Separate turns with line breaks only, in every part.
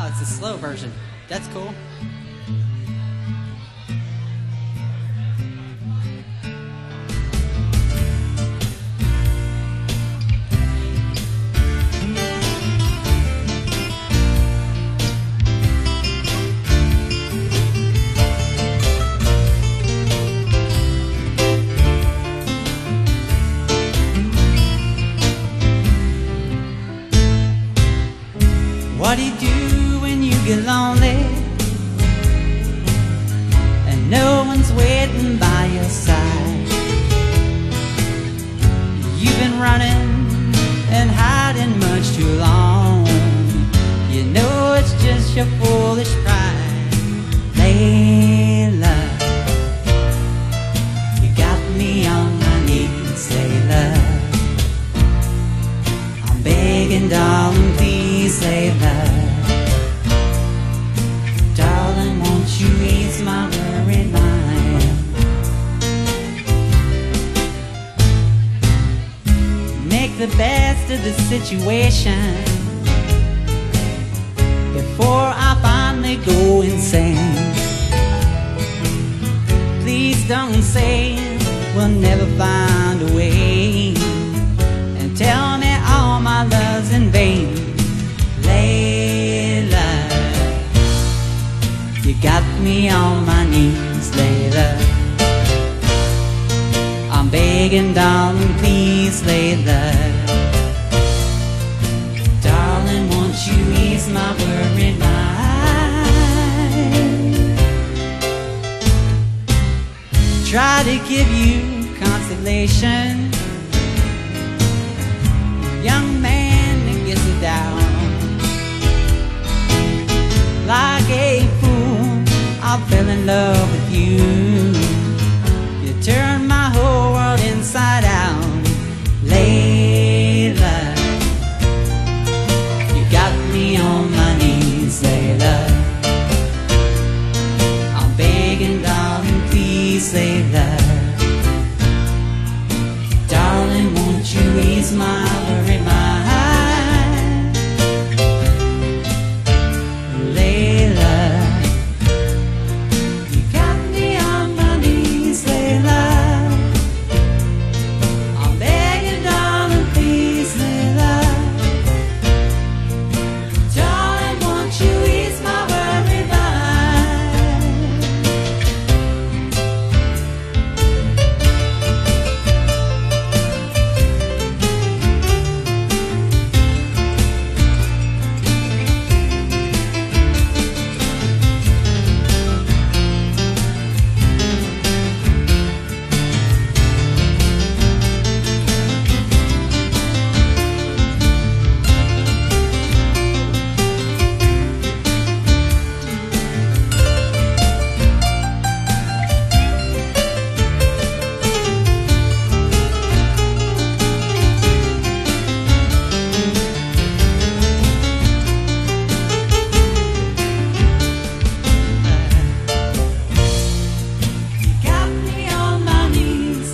Oh, it's a slow version. That's cool. What do you do when you get lonely and no one's waiting by your side? You've been running and hiding much too long. You know it's just your foolish pride. Layla, you got me on my knees, Layla. I'm begging, darling, please, Layla. Darling, won't you ease my worried mind? Make the best of the situation before I finally go insane. Please don't say we'll never find a way, and tell me all my love's in vain. Layla, you got me on my knees, Layla. I'm begging, darling, please, Layla. Darling, won't you ease my worried mind? Try to give you consolation, young man that gets it down. Like a fool, I fell in love with you. You turned my whole world inside out. Layla, you got me on my knees, Layla. I'm begging, darling, please, Layla. Darling, won't you ease my worried mind?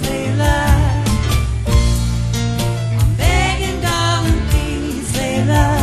Layla,